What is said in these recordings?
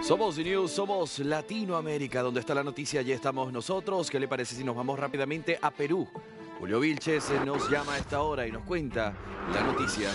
Somos News, somos Latinoamérica, donde está la noticia, allí estamos nosotros. ¿Qué le parece si nos vamos rápidamente a Perú? Julio Vilches nos llama a esta hora y nos cuenta la noticia.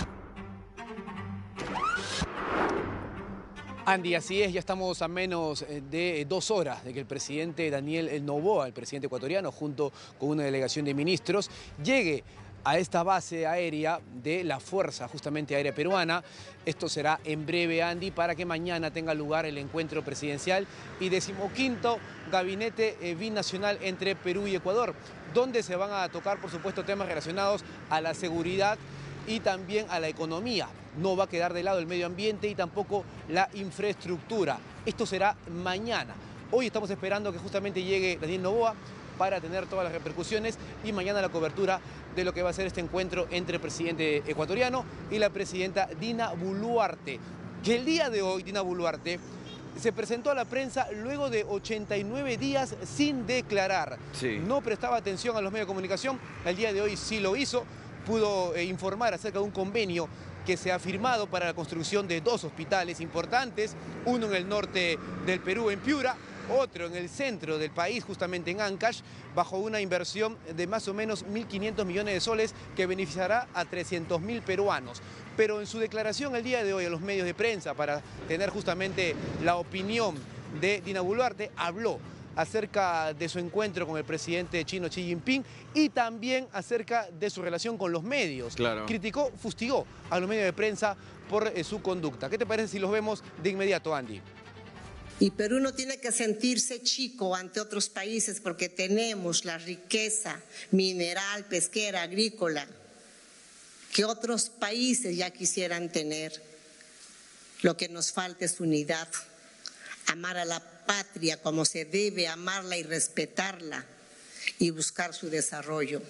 Andy, así es, ya estamos a menos de 2 horas de que el presidente Daniel Noboa, el presidente ecuatoriano, junto con una delegación de ministros, llegue a esta base aérea de la Fuerza justamente Aérea Peruana. Esto será en breve, Andy, para que mañana tenga lugar el encuentro presidencial y 15º gabinete binacional entre Perú y Ecuador, donde se van a tocar, por supuesto, temas relacionados a la seguridad y también a la economía. No va a quedar de lado el medio ambiente y tampoco la infraestructura. Esto será mañana. Hoy estamos esperando que justamente llegue Daniel Noboa para tener todas las repercusiones y mañana la cobertura de lo que va a ser este encuentro entre el presidente ecuatoriano y la presidenta Dina Boluarte. Que el día de hoy Dina Boluarte se presentó a la prensa luego de 89 días sin declarar. Sí. No prestaba atención a los medios de comunicación, el día de hoy sí lo hizo, pudo informar acerca de un convenio que se ha firmado para la construcción de 2 hospitales importantes, uno en el norte del Perú, en Piura, otro en el centro del país, justamente en Ancash, bajo una inversión de más o menos 1.500 millones de soles que beneficiará a 300.000 peruanos. Pero en su declaración el día de hoy a los medios de prensa, para tener justamente la opinión de Dina Boluarte, habló acerca de su encuentro con el presidente chino Xi Jinping y también acerca de su relación con los medios. Claro. Criticó, fustigó a los medios de prensa por su conducta. ¿Qué te parece si los vemos de inmediato, Andy? Y Perú no tiene que sentirse chico ante otros países porque tenemos la riqueza mineral, pesquera, agrícola que otros países ya quisieran tener. Lo que nos falta es unidad, amar a la patria como se debe, amarla y respetarla y buscar su desarrollo.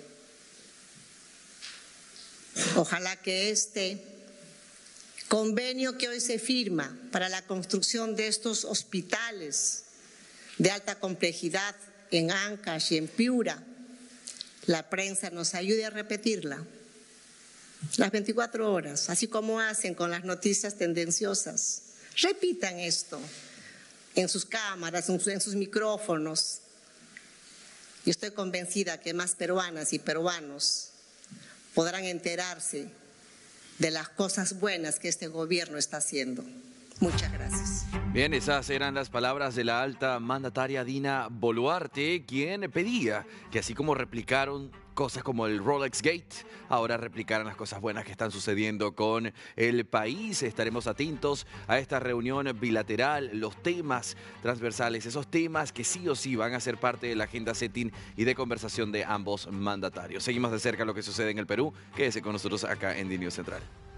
Ojalá que este convenio que hoy se firma para la construcción de estos hospitales de alta complejidad en Ancash y en Piura, la prensa nos ayude a repetirla las 24 horas, así como hacen con las noticias tendenciosas. Repitan esto en sus cámaras, en sus micrófonos. Y estoy convencida que más peruanas y peruanos podrán enterarse de las cosas buenas que este gobierno está haciendo. Muchas gracias. Bien, esas eran las palabras de la alta mandataria Dina Boluarte, quien pedía que así como replicaron cosas como el Rolex Gate, ahora replicaran las cosas buenas que están sucediendo con el país. Estaremos atentos a esta reunión bilateral, los temas transversales, esos temas que sí o sí van a ser parte de la agenda setting y de conversación de ambos mandatarios. Seguimos de cerca lo que sucede en el Perú. Quédese con nosotros acá en DNews Central.